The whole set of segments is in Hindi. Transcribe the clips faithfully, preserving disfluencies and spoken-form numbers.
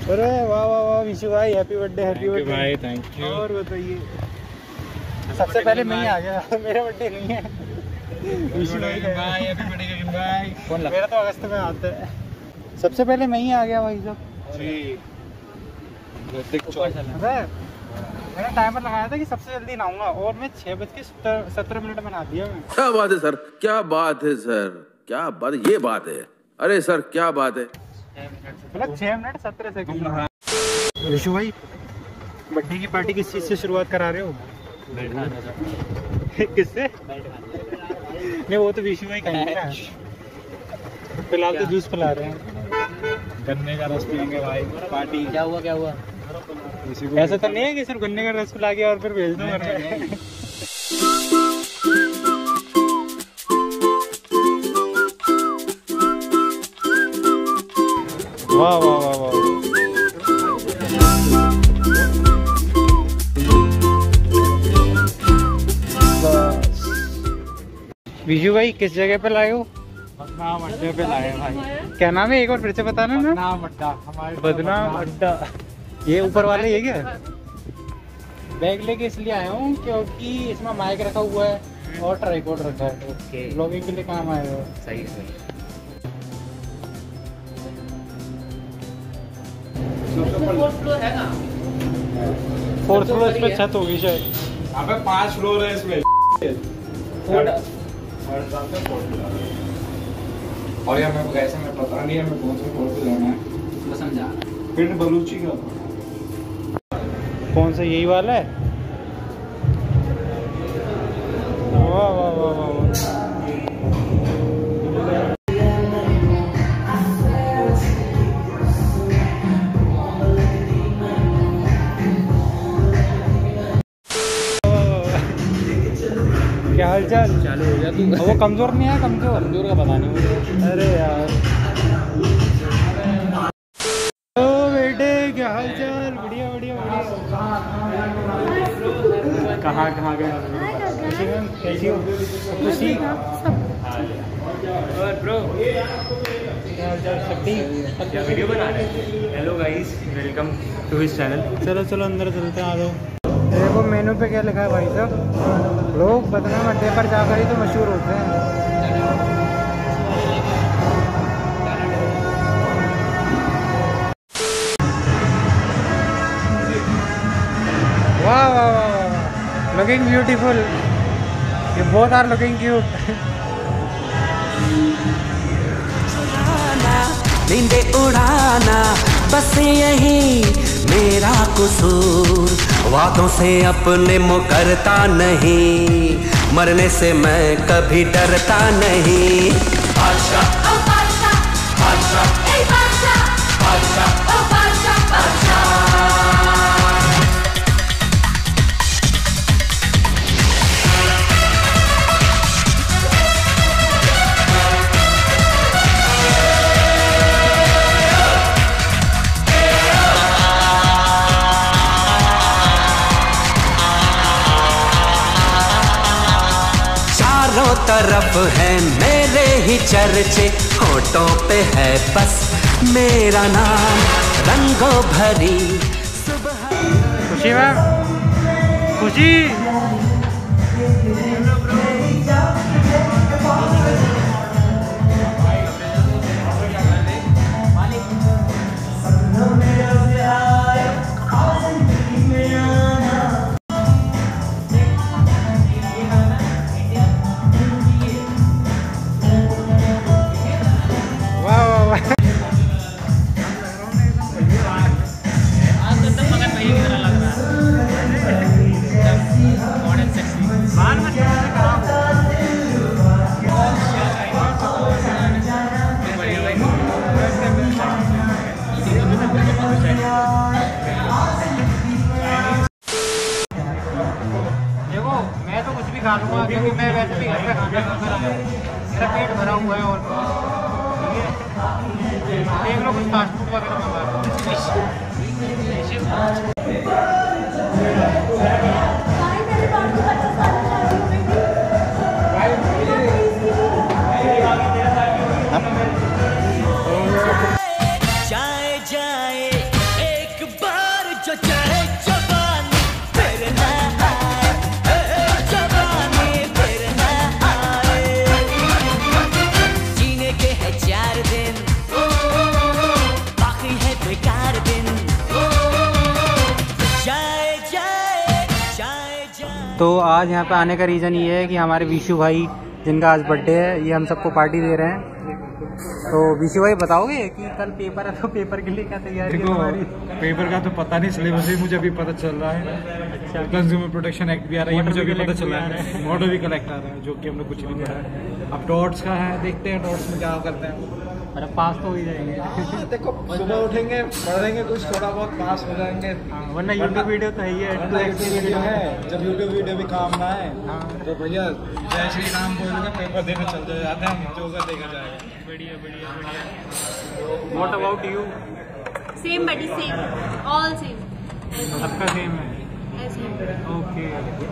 अरे वाह वाह वाह विशु भाई, हैप्पी बर्थडे, हैप्पी बर्थडे भाई, थैंक यू। और बताइए, सबसे पहले मैं ही आ गया, मेरा बर्थडे नहीं है। विशु भाई, हैप्पी बर्थडे भाई। कौन लगा? मेरा तो अगस्त में आता है। सबसे पहले मैं ही आ गया भाई साहब जी। मैंने टाइमर लगाया था कि सबसे जल्दी नहाऊंगा और मैं छह बज के सत्रह मिनट में नहा दिया। मैं क्या बात है सर, क्या बात है सर, क्या बात, ये बात है। अरे सर क्या बात है, मतलब छह मिनट सत्रह सेकंड। विशु भाई, बर्थडे की पार्टी किस चीज से शुरुआत करा रहे हो? किससे? नहीं वो तो विशु भाई कहेंगे ना, फिलहाल तो जूस पिला रहे हैं। गन्ने का रस पियेंगे भाई, पार्टी। क्या हुआ क्या हुआ? ऐसा तो नहीं है कि सिर्फ गन्ने का रस पिला के और फिर भेज दो घर में? वाह वाह वाह वाह। विजू भाई किस जगह पे लाए हो? बदनाम अड्डे पे लाए भाई। क्या नाम है, एक बार फिर से बताना ना। बदनाम अड्डा, हमारे बदनाम अड्डा। ये ऊपर वाले ये क्या? बैग लेके इसलिए आया हूँ क्योंकि इसमें माइक रखा हुआ है और ट्राइपॉड रखा है। ओके, ब्लॉगिंग के लिए काम आए हो। सही सही। फोर्थ फ्लोर है ना? फोर्थ फ्लोर इस पे छत होगी शायद। अबे पांच फ्लोर है इसमें। और यार मैं कैसे, मैं पता नहीं है मैं कौन से फ्लोर पे जाना है। मैं समझा फिर बलूची का कौन सा, यही वाला है? वाह वाह वाह वाह। क्या हाल चाल? चालू हो गया तू। वो कमजोर नहीं है? कमजोर कमजोर का पता नहीं मुझे। अरे यार, ओ बेटे क्या हाल चाल? बढ़िया बढ़िया बढ़िया। कहाँ कहाँ गए? खुशी मैम कैसी हो? खुशी और ब्रो क्या हाल चाल? सब ठीक? क्या वीडियो बना रहे हैं? Hello guys, welcome to his channel. चलो चलो अंदर चलते हैं, आ जाओ। देखो मेनू पे क्या लिखा है भाई साहब, लोग बदनाम अड्डे पर जाकर ही तो मशहूर होते हैं। वाह वाह वाह, looking beautiful. You both are looking cute. नींदे उड़ाना बस यही मेरा कसूर, वादों से अपने मुकरता नहीं, मरने से मैं कभी डरता नहीं। बादशाह ओ बादशाह, बादशाह ए बादशाह, बादशाह ओ बादशाह, बादशाह। चारों तरफ है मेरे ही चर्चे, होठों पे है बस मेरा नाम, रंगों भरी सुबह। खुशी मैम, खुशी खा लूँगा क्योंकि मैं वैसे भी घर पे खाना खा रहा हूँ, मेरा पेट भरा हुआ है। और देख लो कुछ फास्ट फूड वगैरह मंगा। जाए जाए हर दिन जाए जाए जाए जाए। तो आज यहाँ पे आने का रीज़न ये है कि हमारे विशु भाई जिनका आज बर्थडे है, ये हम सबको पार्टी दे रहे हैं। तो विशु भाई बताओगे कि कल पेपर है तो पेपर के लिए क्या तैयारी है हमारी? पेपर का तो पता नहीं, सिलेबस भी मुझे अभी पता चल रहा है। अच्छा, कंज्यूमर प्रोटेक्शन एक्ट भी आ रहा है, मुझे अभी पता चल रहा है। मॉडल भी कलेक्ट आ रहा है, जो कि हमने कुछ नहीं पढ़ा है। अब डॉट्स का है, देखते हैं डॉट्स में क्या करते हैं। अरे पास तो हो ही जाएंगे। देखो सुबह उठेंगे, पढ़ेंगे कुछ, थोड़ा बहुत पास हो जाएंगे। वरना यूट्यूब वीडियो तो है ही है, वीडियो है। जब यूट्यूब वीडियो भी काम ना है तो भैया जय श्री राम बोल के पेपर देने चल जाते हैं, जो होगा देखा जाएगा। बढ़िया बढ़िया बढ़िया। What about you? Same buddy same, all same, सबका सेम है। ओके,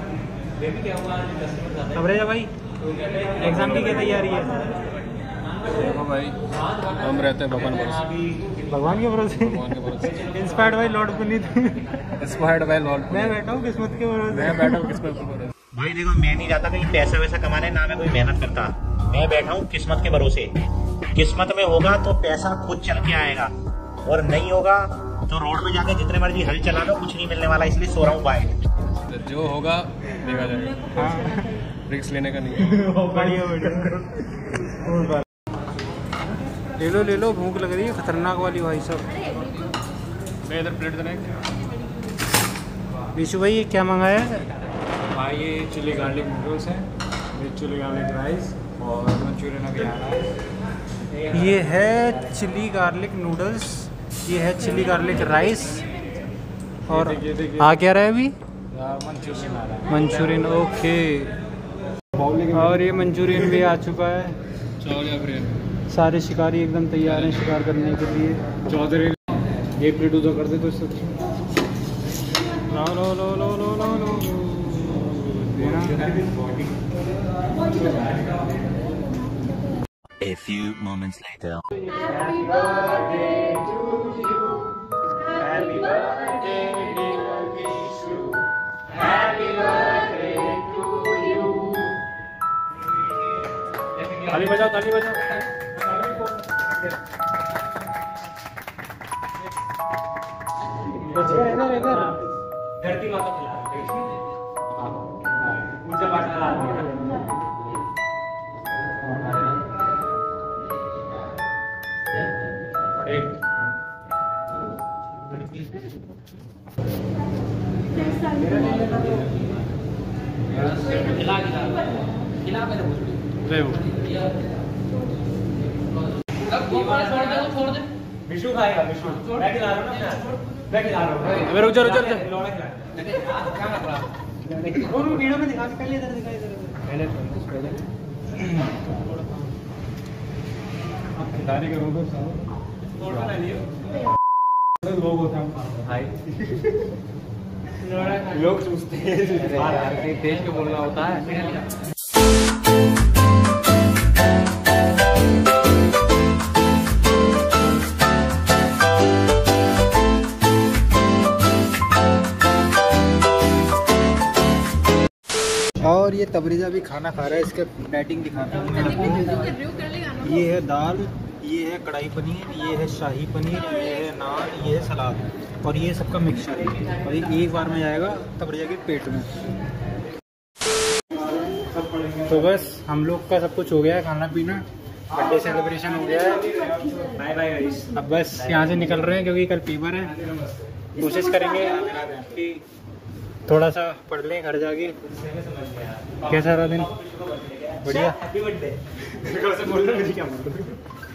तबरेजा भाई एग्जाम की क्या तैयारी है? देखो भाई, हम रहते हैं भगवान भरोसे, भगवान के भरोसे। भगवान के भरोसे। Inspired by lord Puneet. Inspired by lord. मैं बैठा हूँ किस्मत के भरोसे। मैं बैठा हूँ किस्मत के भरोसे। भाई देखो, मैं नहीं जाता कहीं पैसा वैसा कमाने, ना मैं कोई मेहनत करता। मैं बैठा हूँ किस्मत के भरोसे। किस्मत में होगा तो पैसा खुद चल के आएगा, और नहीं होगा तो रोड पे जाके जितने मर्जी हल चला लो, कुछ नहीं मिलने वाला। इसलिए सो रहा हूँ बाय। जो होगा देखा जाएगा। हाँ, रिस्क लेने का नहीं। बढ़िया बढ़िया। ले लो ले लो, भूख लग रही है खतरनाक वाली भाई साहब। मैं इधर प्लेट देना। विशु भाई ये क्या मंगाया है? भाई ये चिली गार्लिक नूडल्स है, ये चिली गार्लिक राइस, और मंचूरियन अभी आ रहा है। ये है चिली गार्लिक नूडल्स, ये है चिली गार्लिक राइस, और आ क्या रहा है अभी? मंचूरियन आ रहा है। Manchurian, okay. और ये मंचूरियन भी आ चुका है। चावल या फिर सारे शिकारी एकदम तैयार हैं शिकार करने के लिए। चौधरी एक प्लेट उधर कर दे तो इससे लो लो लो लो लो लो लो A few moments later. Happy birthday to you. Happy birthday dear Vishu. Happy birthday to you. ताली बजाओ, ताली बजाओ। इधर इधर इधर धरती माता खिला रहे हैं। पूजा पाठ करा रहे हैं। खिला खिला खिला पहले छोड़ दे। विशु खाएगा, विशु मैं खिला रहा हूँ ना, मैं खिला रहा हूँ। अबे रुक जा रुक जा, लोड़ा खिला। क्या कर रहा है? वो वीडियो में दिखा, पहले इधर दिखाई इधर पहले पहले अब खिलाने का रोको सब फोटो ले लियो। लोग होते हैं भाई, लोग सोचते हैं यार देश के बोलना होता है। और ये तबरेजा भी खाना खा रहा है, इसका बैटिंग दिखाता हूँ। ये है दाल, ये है कढ़ाई पनीर, ये है शाही पनीर, ये है नान, ये है सलाद, और ये सबका मिक्सचर है, और ये एक बार में जाएगा तबरेजा के पेट में। तो बस हम लोग का सब कुछ हो गया है, खाना पीना, बर्थडे सेलिब्रेशन हो गया है। Bye bye guys. अब बस यहाँ से निकल रहे हैं क्योंकि कल पेपर है। कोशिश करेंगे कि थोड़ा सा पढ़ लें घर जाके। कैसा रहा दिन? बढ़िया।